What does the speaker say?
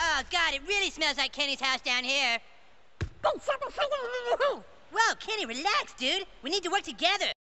Oh, God, it really smells like Kenny's house down here. Whoa, Kenny, relax, dude. We need to work together.